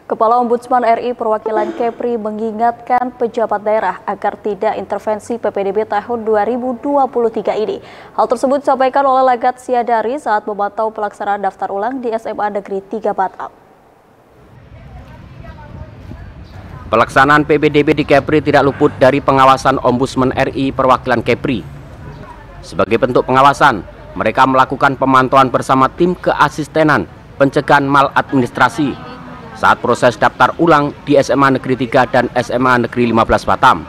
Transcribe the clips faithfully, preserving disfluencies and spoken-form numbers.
Kepala Ombudsman R I perwakilan Kepri mengingatkan pejabat daerah agar tidak intervensi P P D B tahun dua ribu dua puluh tiga ini. Hal tersebut disampaikan oleh Lagat Siadari saat memantau pelaksanaan daftar ulang di S M A Negeri tiga Batam. Pelaksanaan P P D B di Kepri tidak luput dari pengawasan Ombudsman R I perwakilan Kepri. Sebagai bentuk pengawasan, mereka melakukan pemantauan bersama tim keasistenan pencegahan maladministrasi saat proses daftar ulang di S M A Negeri tiga dan S M A Negeri lima belas Batam.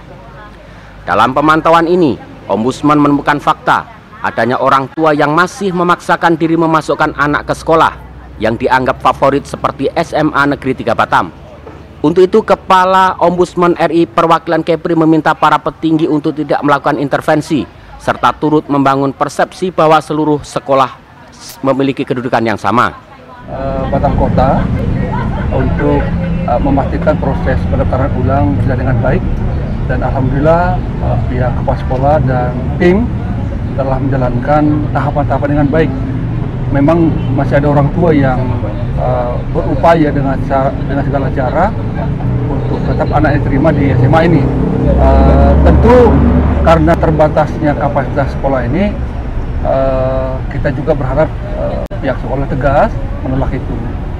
Dalam pemantauan ini, Ombudsman menemukan fakta adanya orang tua yang masih memaksakan diri memasukkan anak ke sekolah yang dianggap favorit seperti S M A Negeri tiga Batam. Untuk itu, Kepala Ombudsman R I perwakilan Kepri meminta para petinggi untuk tidak melakukan intervensi serta turut membangun persepsi bahwa seluruh sekolah memiliki kedudukan yang sama. Batam Kota untuk uh, memastikan proses pendaftaran ulang berjalan dengan baik, dan alhamdulillah uh, pihak kepala sekolah dan tim telah menjalankan tahapan-tahapan dengan baik. Memang masih ada orang tua yang uh, berupaya dengan dengan segala cara untuk tetap anaknya terima di S M A ini. Uh, tentu karena terbatasnya kapasitas sekolah ini, uh, kita juga berharap uh, pihak sekolah tegas menolak itu.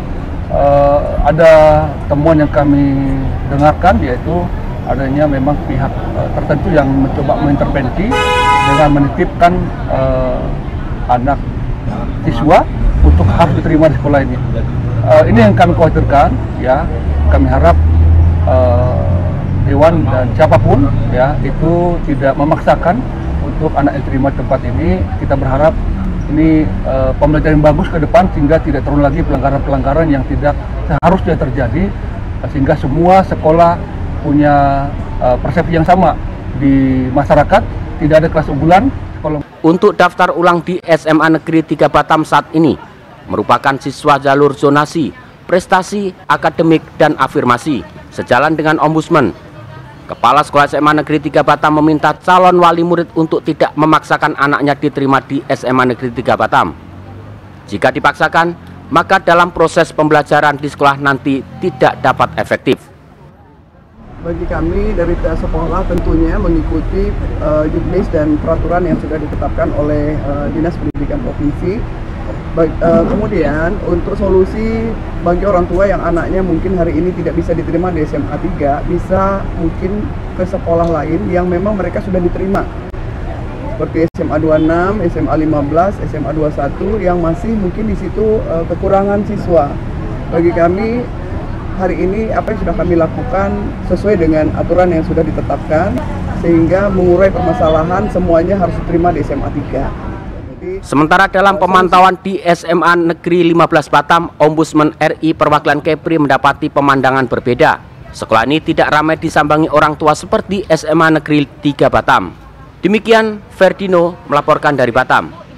Uh, ada temuan yang kami dengarkan, yaitu adanya memang pihak uh, tertentu yang mencoba mengintervensi dengan menitipkan uh, anak siswa untuk harus diterima di sekolah ini. Uh, ini yang kami khawatirkan, ya. Kami harap uh, dewan dan siapapun, ya, itu tidak memaksakan untuk anak diterima di tempat ini. Kita berharap ini uh, pembelajaran yang bagus ke depan, sehingga tidak terulang lagi pelanggaran-pelanggaran yang tidak seharusnya terjadi, sehingga semua sekolah punya uh, persepsi yang sama di masyarakat, tidak ada kelas unggulan. Sekolah. Untuk daftar ulang di S M A Negeri tiga Batam saat ini merupakan siswa jalur zonasi, prestasi, akademik, dan afirmasi. Sejalan dengan Ombudsman, Kepala Sekolah S M A Negeri tiga Batam meminta calon wali murid untuk tidak memaksakan anaknya diterima di S M A Negeri tiga Batam. Jika dipaksakan, maka dalam proses pembelajaran di sekolah nanti tidak dapat efektif. Bagi kami dari pihak sekolah tentunya mengikuti uh, juknis dan peraturan yang sudah ditetapkan oleh uh, Dinas Pendidikan Provinsi. Bag, uh, kemudian untuk solusi bagi orang tua yang anaknya mungkin hari ini tidak bisa diterima di S M A tiga, bisa mungkin ke sekolah lain yang memang mereka sudah diterima, seperti S M A dua puluh enam, S M A lima belas, S M A dua puluh satu yang masih mungkin di situ uh, kekurangan siswa. Bagi kami hari ini apa yang sudah kami lakukan sesuai dengan aturan yang sudah ditetapkan, sehingga mengurai permasalahan semuanya harus diterima di S M A tiga. Sementara dalam pemantauan di S M A Negeri lima belas Batam, Ombudsman R I perwakilan Kepri mendapati pemandangan berbeda. Sekolah ini tidak ramai disambangi orang tua seperti S M A Negeri tiga Batam. Demikian Ferdino melaporkan dari Batam.